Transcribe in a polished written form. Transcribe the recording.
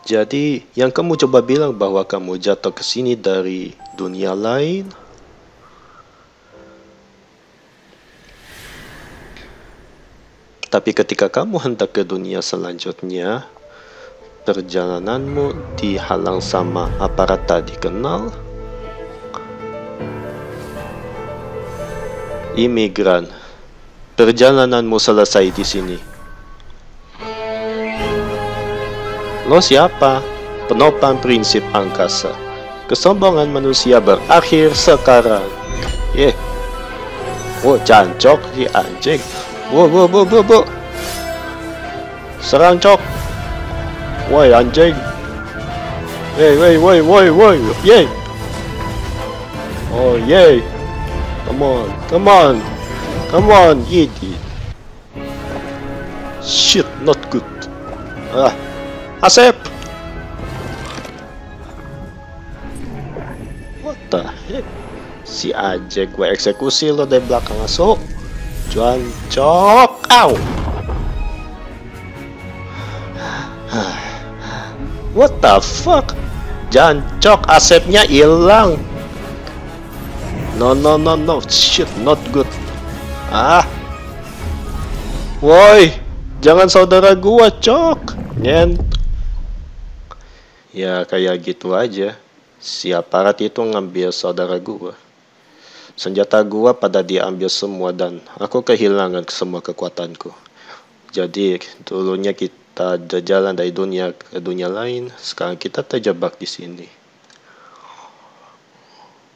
Jadi, yang kamu coba bilang bahwa kamu jatuh ke sini dari dunia lain? Tapi ketika kamu hendak ke dunia selanjutnya, perjalananmu dihalang sama aparat tadi kenal? Imigran, perjalananmu selesai di sini. Lo siapa? Penopang prinsip angkasa. Kesombongan manusia berakhir sekarang. Oh, jancok si anjing. Bu. Serang, Cok. Woi, anjing. Woi. Yey. Oh, yey. Come on, idiot. Shit, not good. Asep. What the heck? Si Ajek gue eksekusi lo dari belakang masuk. Jancok. Ow. What the fuck? Jancok, Asepnya hilang. No. Shit, not good. Woi, jangan saudara gua, Cok. Ya kayak gitu aja. Si aparat itu ngambil saudara gua. Senjata gua pada diambil semua dan aku kehilangan semua kekuatanku. Jadi dulunya kita jalan dari dunia ke dunia lain, sekarang kita terjebak di sini.